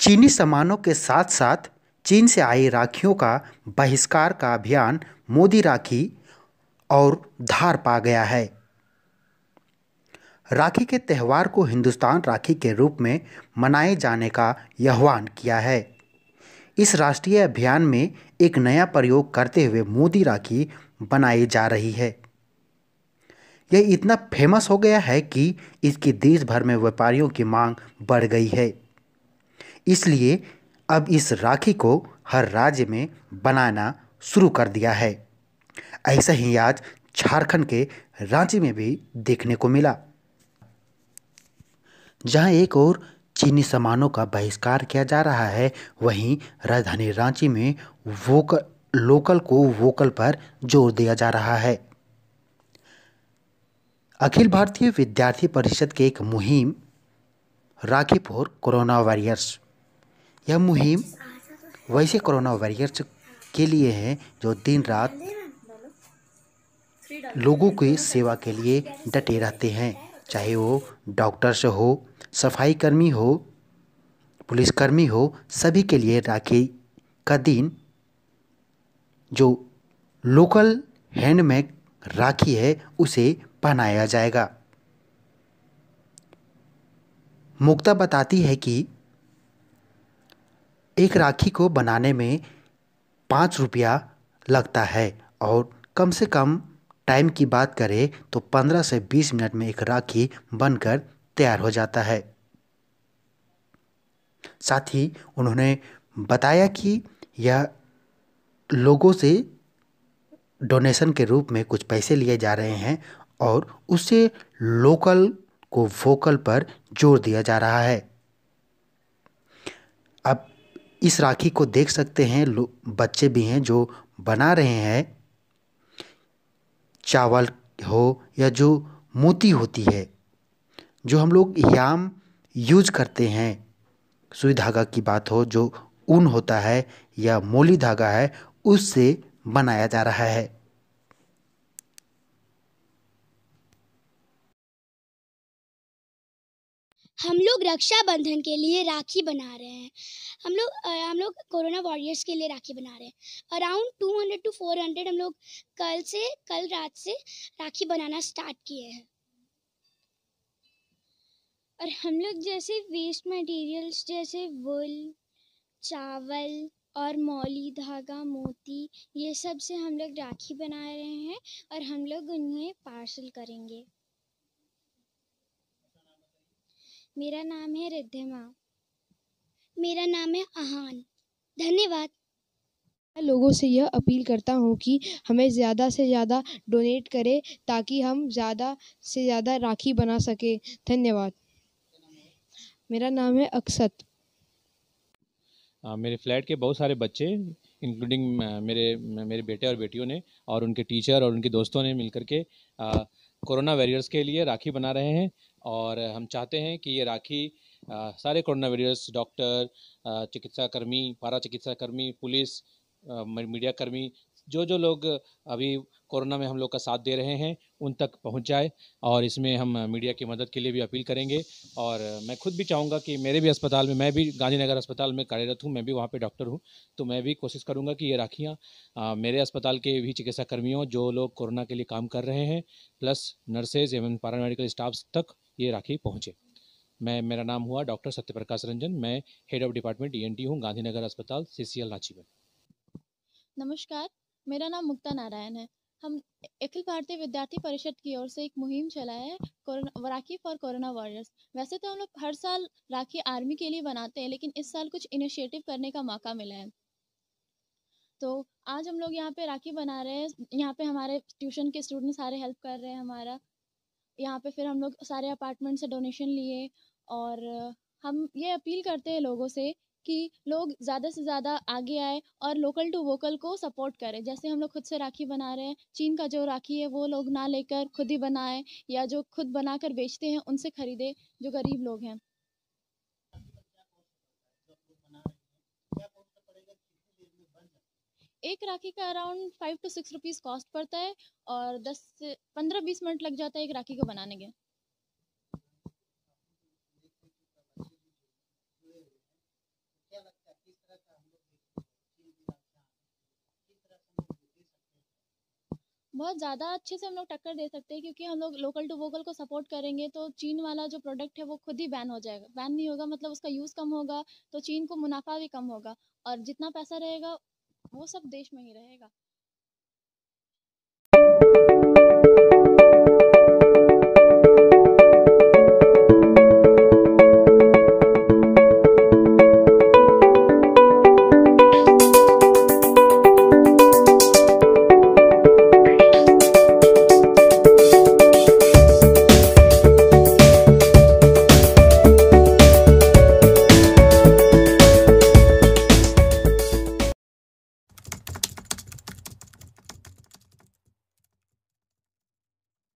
चीनी सामानों के साथ साथ चीन से आई राखियों का बहिष्कार का अभियान मोदी राखी और धार पा गया है। राखी के त्यौहार को हिंदुस्तान राखी के रूप में मनाए जाने का आह्वान किया है। इस राष्ट्रीय अभियान में एक नया प्रयोग करते हुए मोदी राखी बनाई जा रही है। यह इतना फेमस हो गया है कि इसकी देश भर में व्यापारियों की मांग बढ़ गई है। इसलिए अब इस राखी को हर राज्य में बनाना शुरू कर दिया है। ऐसा ही आज झारखंड के रांची में भी देखने को मिला, जहां एक और चीनी सामानों का बहिष्कार किया जा रहा है, वहीं राजधानी रांची में लोकल को वोकल पर जोर दिया जा रहा है। अखिल भारतीय विद्यार्थी परिषद की एक मुहिम राखी फॉर कोरोना वॉरियर्स, यह मुहिम वैसे कोरोना वॉरियर्स के लिए है जो दिन रात लोगों की सेवा के लिए डटे रहते हैं, चाहे वो डॉक्टर्स हो, सफाई कर्मी हो, पुलिसकर्मी हो। सभी के लिए राखी का दिन जो लोकल हैंडमेड राखी है उसे पहनाया जाएगा। मुक्ता बताती है कि एक राखी को बनाने में 5 रुपया लगता है और कम से कम टाइम की बात करें तो 15 से 20 मिनट में एक राखी बनकर तैयार हो जाता है। साथ ही उन्होंने बताया कि यह लोगों से डोनेशन के रूप में कुछ पैसे लिए जा रहे हैं और उससे लोकल को वोकल पर जोर दिया जा रहा है। अब इस राखी को देख सकते हैं, बच्चे भी हैं जो बना रहे हैं। चावल हो या जो मोती होती है, जो हम लोग याम यूज करते हैं, सुई धागा की बात हो, जो ऊन होता है या मोली धागा है, उससे बनाया जा रहा है। हम लोग रक्षाबंधन के लिए राखी बना रहे हैं। हम लोग कोरोना वॉरियर्स के लिए राखी बना रहे हैं। अराउंड 200 to 400 हम लोग कल रात से राखी बनाना स्टार्ट किए हैं। और हम लोग जैसे वेस्ट मटेरियल्स जैसे वुल, चावल और मौली धागा, मोती, ये सब से हम लोग राखी बना रहे हैं और हम लोग उन्हें पार्सल करेंगे। मेरा नाम है रिद्धिमा। मेरा नाम है आहान। धन्यवाद। मैं लोगों से यह अपील करता हूँ कि हमें ज़्यादा से ज़्यादा डोनेट करें ताकि हम ज़्यादा से ज़्यादा राखी बना सकें। धन्यवाद। मेरा नाम है अक्षत। मेरे फ्लैट के बहुत सारे बच्चे इंक्लूडिंग मेरे बेटे और बेटियों ने और उनके टीचर और उनके दोस्तों ने मिलकर के कोरोना वॉरियर्स के लिए राखी बना रहे हैं। और हम चाहते हैं कि ये राखी सारे कोरोना वॉरियर्स, डॉक्टर, चिकित्सा कर्मी, पारा चिकित्सा कर्मी, पुलिस, मीडिया कर्मी, जो लोग अभी कोरोना में हम लोग का साथ दे रहे हैं उन तक पहुंच जाए। और इसमें हम मीडिया की मदद के लिए भी अपील करेंगे। और मैं खुद भी चाहूँगा कि मेरे भी अस्पताल में, मैं भी गांधीनगर अस्पताल में कार्यरत हूँ, मैं भी वहाँ पे डॉक्टर हूँ, तो मैं भी कोशिश करूँगा कि ये राखियाँ मेरे अस्पताल के भी चिकित्सा कर्मियों, जो लोग कोरोना के लिए काम कर रहे हैं, प्लस नर्सेज एवं पैरामेडिकल स्टाफ तक ये राखी पहुँचे। मेरा नाम हुआ डॉक्टर सत्यप्रकाश रंजन। मैं हेड ऑफ डिपार्टमेंट ENT हूँ, गांधीनगर अस्पताल CCL रांची में। नमस्कार, मेरा नाम मुक्ता नारायण है। हम अखिल भारतीय विद्यार्थी परिषद की ओर से एक मुहिम चलाया है, राखी फॉर कोरोना वॉरियर्स। वैसे तो हम लोग हर साल राखी आर्मी के लिए बनाते हैं, लेकिन इस साल कुछ इनिशिएटिव करने का मौका मिला है, तो आज हम लोग यहाँ पे राखी बना रहे हैं। यहाँ पे हमारे ट्यूशन के स्टूडेंट सारे हेल्प कर रहे हैं हमारा। यहाँ पे फिर हम लोग सारे अपार्टमेंट से डोनेशन लिए और हम ये अपील करते हैं लोगों से कि लोग ज़्यादा से ज़्यादा आगे आए और लोकल टू वोकल को सपोर्ट करें। जैसे हम लोग खुद से राखी बना रहे हैं, चीन का जो राखी है वो लोग ना लेकर खुद ही बनाएं, या जो खुद बनाकर बेचते हैं उनसे खरीदें, जो गरीब लोग हैं। एक राखी का अराउंड 5 to 6 रुपीज़ कॉस्ट पड़ता है और 10 से 15-20 मिनट लग जाता है एक राखी को बनाने के। बहुत ज़्यादा अच्छे से हम लोग टक्कर दे सकते हैं, क्योंकि हम लोग लोकल टू वोकल को सपोर्ट करेंगे तो चीन वाला जो प्रोडक्ट है वो खुद ही बैन हो जाएगा। बैन नहीं होगा मतलब उसका यूज़ कम होगा, तो चीन को मुनाफा भी कम होगा और जितना पैसा रहेगा वो सब देश में ही रहेगा।